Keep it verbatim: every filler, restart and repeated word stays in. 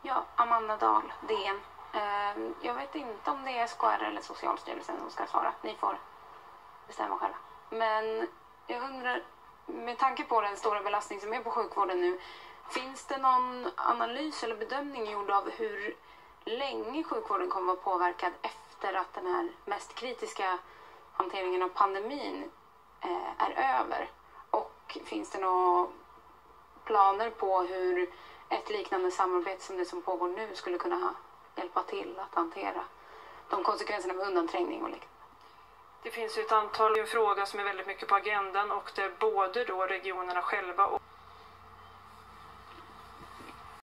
Ja, Amanda Dahl, D N. Uh, jag vet inte om det är S K R eller Socialstyrelsen som ska svara. Ni får bestämma själva. Men jag undrar, med tanke på den stora belastning som är på sjukvården nu, finns det någon analys eller bedömning gjord av hur länge sjukvården kommer att vara påverkad efter att den här mest kritiska hanteringen av pandemin eh, är över? Och finns det några planer på hur ett liknande samarbete som det som pågår nu skulle kunna hjälpa till att hantera de konsekvenserna med undanträngning och liknande? Det finns ju ett antal frågor som är väldigt mycket på agendan, och det är både då regionerna själva och